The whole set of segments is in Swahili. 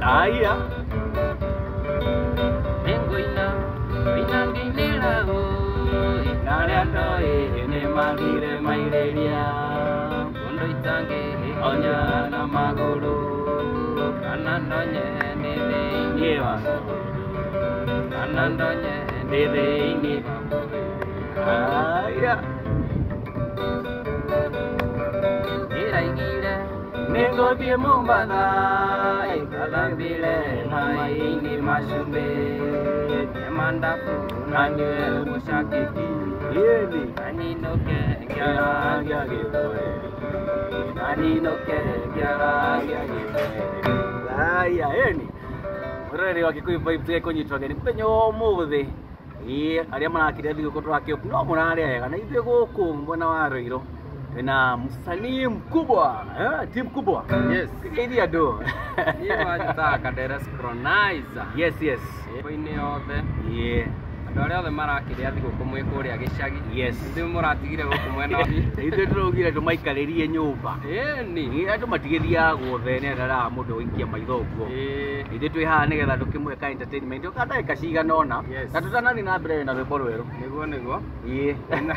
Aya Nengoina Vinanginela Nariando ene magire maireria Kondo itange Onya na maguru Kanandonye Nede Yewa Kanandonye Dede ini Aya Iraigire Nego die mumbana Ikalambile Maini mashumbe Yamandafu Nanye Mushakiki Yeni Nani noke Gyara gyagitoe Nani noke gyara gyagitoe Aya eni Murere wa Kikuyu Vibes ekonyitwa geni muthenya umuthi aria marakiria thigũkũ twake no mũrarĩa wega na ithuĩ gũkũ mwena wa Ruiru na msanii mkubwa team kubwa Yes Kigeithia andũ Niĩ wajitaga Kadere Synchronizer Yes Ĩĩ yothe Yeah andũ arĩa othe marakiria thigũkũ mwĩ kũrĩa gĩcagi Yes ithuĩ mũratigire gũkũ mwena wa ithuĩ tũraugire tũmaikarĩrie nyũmba Ĩni andũ matigĩthiaga guothe nĩ ndaraga mũndũ gũikia maitho ũguo ithuĩ twĩ haha nĩgetha tũkĩmwĩka entertainment ũkandagĩka cigana ũna na tũtanathiĩ na mbere na rwĩmbo rwerũ nĩguo Ĩĩ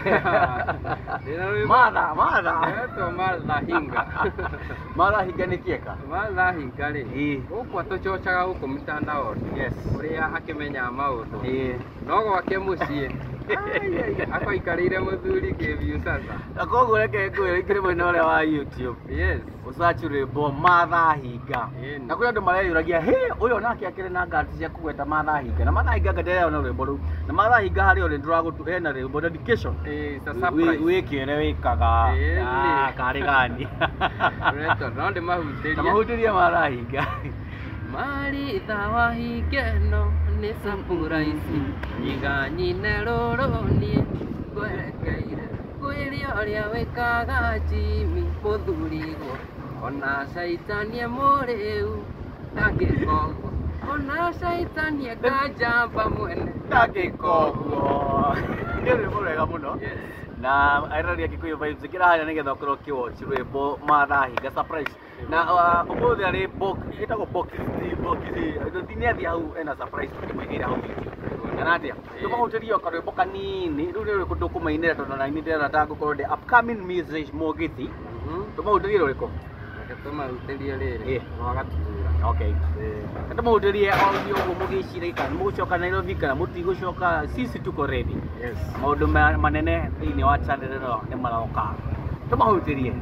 Martha Etwo Martha Hinga Martha Hinga nĩ kĩeka Martha Hinga rĩ Ĩĩ gũkũ atũcocaga gũkũ mĩtandao Yes ũrĩa akĩmenyaga maũndũ Ĩĩ no gwake mũciĩ akoikarĩire mũthuri kĩbiũ sasa na koguo reke ngwĩre ikĩrĩ mwena ũrĩa wa YouTube Yes ũsachi rwĩmbo Martha Hinga Ĩni. na kũrĩ andũ mareyũragia ũyũ nake akĩrĩ na ngati cia kũgweta Martha Hinga na Martha Hinga ngatĩreo na rwĩmbo rũu na Martha Hinga harĩ ũrĩ ndũragũtu na rwĩmbo dedication wĩkĩre wĩkaga Ĩni. karĩ gani Reto no ndĩmahutĩrie na mahutĩrie Martha Hinga Maritha wa Hingeno nĩ surprise nyiganyine rũrũ niĩ ngwerekeire kwĩrĩa ũrĩa wĩkaga Jimmy mũthurigwo ona caitanie mũrĩu ndangĩka ũguo ona caitanie kanjamba mwene ndangĩka ũguo nĩ rwĩmbo rwega mũno na airaria Kikuyu Vibes kĩra harĩa nĩgetha ũkorwo ũkĩwatch rwĩmbo Martha Hinga surprise na ũmũthĩ arĩ ĩtagwo box nĩ athiĩ hau ena surprise tũkĩmũigĩra hau kana atĩa tũmahutĩrie karwĩmbo kanini rĩu nĩ rũrĩkũ tũkũmainĩra tondũ na nĩ ndĩrenda ndĩ upcoming music Mũgithi tũmahutĩrie rũrĩkũ tũmahutĩrie rĩrĩ rwagatutura Okay tũmahutĩrie audio ũguo mũgĩcira kana mũgũcoka Nairobi kana mũtigũcoka sisi tuko ready maũndũ manene thĩinĩ wa channel ĩno nĩ maroka tũmahutĩrie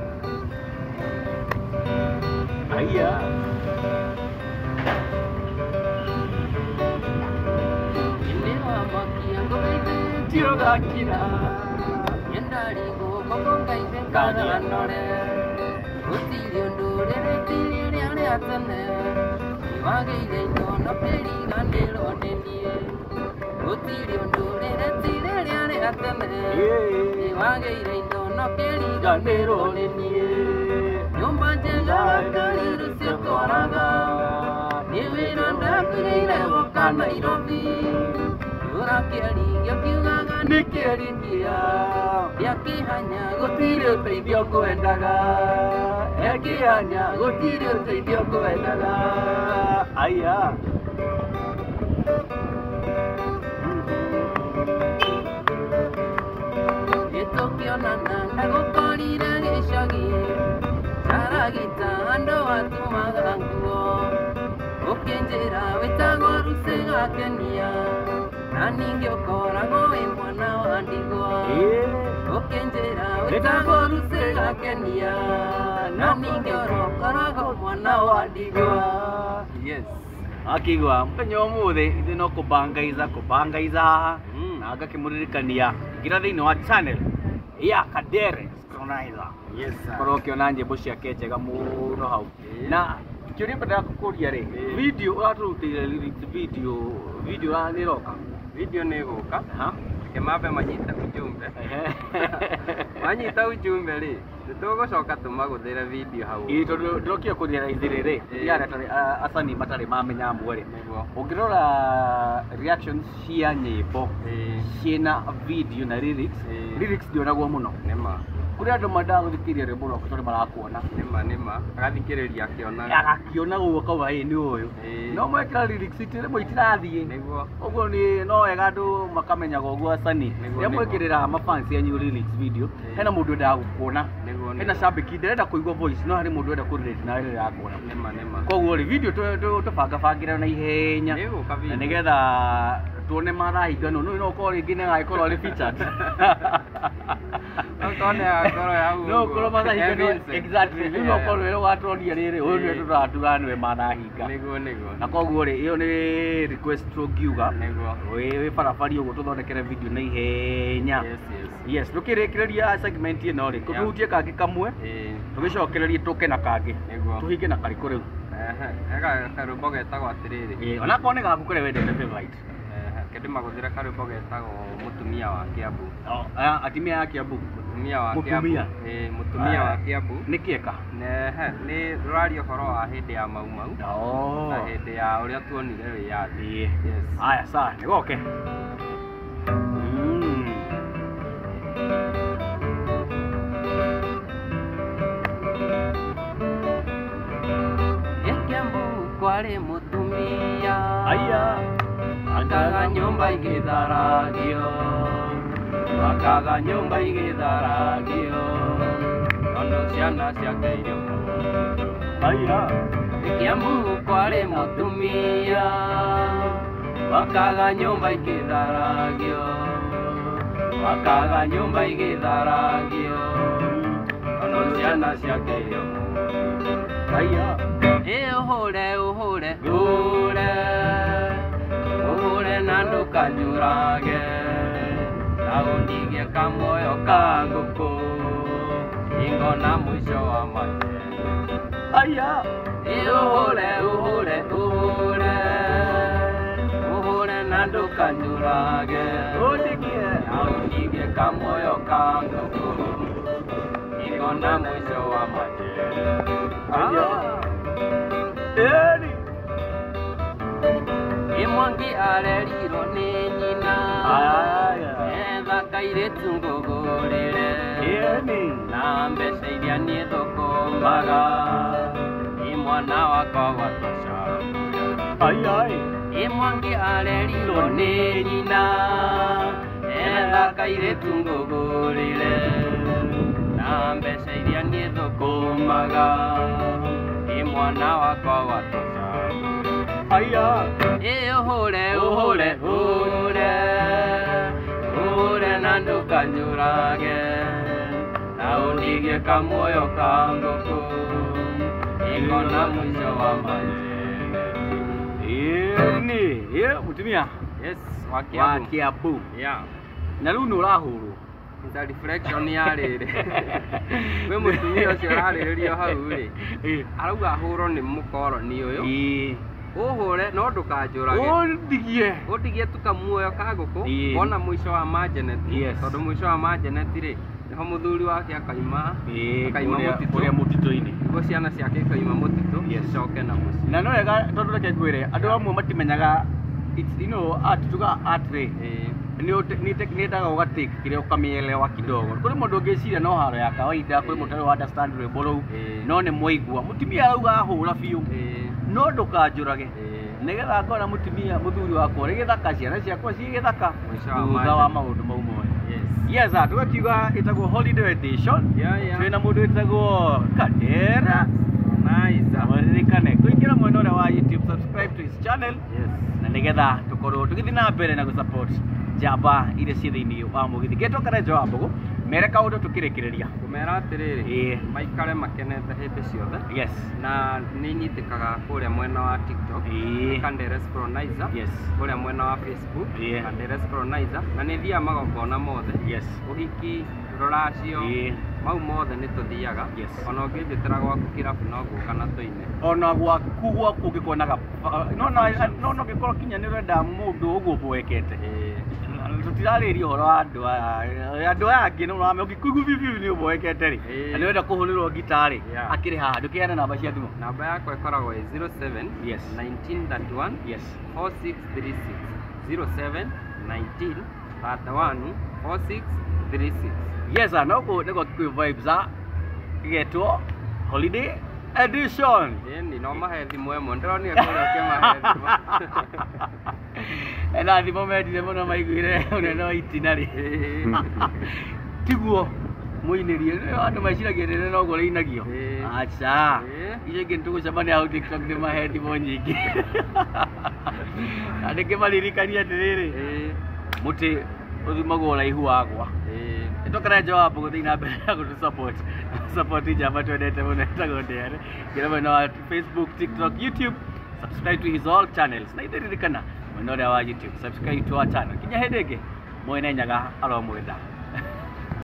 Aya Tirogakira Yendarigo kokonga ibenkana nore Utirio ndurere tirire ale atane Iwageire inono periga nero nenie Utirio ndurere tirire ale atane Iwageire inono periga nero nenie Nyumba njega wakariru siokoraga Niwira ndakureire woka Nairobi Urakiaria kiugaga nĩkĩariria Gĩakĩhanya gũtirĩ ũteithio ngwendaga Gĩakĩhanya gũtirĩ ũteithio ngwendaga Aya Gĩtũkĩonana ndagũkorire gĩcagi Caragita andũ atumaga nguo Ũkĩnjĩra wĩtagwo Lucy Gakenia na ningĩ ũkoragwo wĩ mwana wa ndigwa Ũkĩnjĩra wĩtagwo Lucy Gakenia na ningĩ ũkoragwo mwana wa ndigwa Yes akigwa mũthenya ũmũthĩ ithuĩ no kũbangaiza haha na ngakĩmũririkania ngira thĩinĩ wa channel ya Kadere Synchronizer korwo ũkĩona nyĩmbo ciake njega mũno hau na kĩũria mbendaga gũkũria rĩ video ũratũrutĩire lyrics video nĩ ĩroka video nĩ ĩgũka kĩmambe manyita ujumbe manyita ujumbe rĩ nĩtũgũcoka tũmagũthĩre video hau tondũ ndĩrokire kũria raithi rĩ acani matarĩ mamenya amwe rĩ ũngĩrora reactions cia nyĩmbo ciĩna video na lyrics ndionagwo mũno kuri andu mandaga guthikiria rwimbo rwaku tondu marakuona nima agathikiriria akionaga agakiona guo kauga ni uyu no mwekira lyrics rimwe itirathie niguo uguo ni no wega andu makamenyaga uguo Sani ria mwikirira mafans yanyu lyrics video hena mundu endaga gukuona hena shabiki ndirenda kuigua voice no hari mundu enda kurelate nawe rira akuona nima koguo ri video tubanga bangire na ihenya na nigetha tuone marahinga no ko ringi ne gaikorwo ri featured no korwo marahinga exactly no korwo ro watuonia riri uyu ni turatura niwe marahinga niguo na koguo ri iyo ni request tugiuga wi barabari uguo tuthondekere video na ihenya yes tukirikireria segment ino ri tuhutie kangi kamwe tugicokererie tuke na kangi tuhinge na kariko riu ega karumbo getagwo atiriri ona ko ni gaku kure wendete favorite kende maguthira karumbo getagwo mutumia wa Kiambu atimia ya Kiambu mutumia wa Kiambu mutumia wa Kiambu ni kieka ni rurario horo wa hindi ya mau na hindi ya uria tuonire wiyathi yes aya sawa ni goke kwari mutumia aya akaga nyumba igitharagio ono ciana ciake irio aya Kiambu kwari mutumia akaga nyumba igitharagio ono ciana ciake irio aya uhure na ndukanyurage na undige kamoyo ka nguku ingo na mwisho wa mache aya uhure na ndukanyurage na undige kamoyo ka nguku ingo na mwisho wa mache Imwangi arerirwo ni nyina etha kairitu ngugurire na mbeca iria niĩ thũkũmaga imwana wakwa gwatũca Imwangi arerirwo ni nyina etha kairitu ngugurire na mbeca iria niĩ thũkũmaga imwana wakwa gwatũca aya uhure na ndukanyurage na undige kamoyo ka nguku ingo na mwisho wa mache mutumia yes wa Kiambu na riu nurahurwo nda reflection ya riri we mutumia ucio arariririo hau ri arauga hurwo ni mukoroni uyu uhure no ndukanjurage undigie tukamuoyo ka nguku wona mwisho wa majeneti tondu mwisho wa majeneti ri niho muthuri wake akaima mutitu uria mutito-ini niguo ciana ciake ikaima mutitu cicoke na muci na no wega tondu reke ngwire andu amwe matimenyaga tuga art ri ni ndaga ugatake kire ukamielewa kidogo kuri mundu ungiciria no haro ya kawaida kuri mundu wa understand rwimbo ruu no ni mwaigua mutumia auga ahura biu no ndukanjurage nigetha ngona mutumia muthuri wakwa ri githaka ciana ciakwa ci githaka thutha wa maundu mau mothe yes tugakiuga itagwo holiday edition twina mundu itagwo Kadera waririkane kuingira mwena uria wa YouTube subscribe to his channel na nigetha tukorwo tugithi na mbere na gusupport jamba iria ci thiini wa mugithi getwo karejo wa mbugu mere kaundu tukirikireria kumera atiriri maikare makenete hindi ciothe na ni nyitikaga kuria mwena wa TikTok Kanderes Colonizer kuria mwena wa Facebook Kanderes Colonizer na ni thia magongona mothe uhiki ruracio mau mothe ni tuthiaga ona ungijitira gwaku kirabu no guka na tuine ona gwaku ungikonaga no gikorwo kinya ni renda mundu uguo bwekete tutirariria horo andu aya angi no rame ukikugu bibiu ni ubwekete ri na ni wenda kuhurirwo gitari akiri haha ndukiana namba cia thimu namba yakwa ikoragwo 07 1931 4636 07 1931 4636 36. Yes, noko niko Kikuyu Vibes getwo holiday edition. Ni no mahe thimũ ĩmwe ndĩronire kũrĩa ũkĩmahe thimũ. Ena thimũ mendire mũno maiguire ũnene wa itina rĩ. Tiguo muinĩrie andũ meciragia nene noguo rĩinagio. Acha icio ingĩ nĩtũgũcemania hau TikTok nĩ mahe thimũ nyingĩ. Na ndĩkĩmaririkania atĩrĩrĩ mũtĩ ũthimagwo ũraihu wagwa. Nĩtũkĩra Joabu gũthiĩ na mbere na support njamba twendete mũno etagwo Ndere. Ngĩra mwena wa Facebook, TikTok, YouTube. Subscribe to his all channels. Na ithĩririkana mwena ũrĩa wa YouTube. Subscribe to our channel. Kinya hĩndĩ ĩngĩ mwene nyaga aromwenda.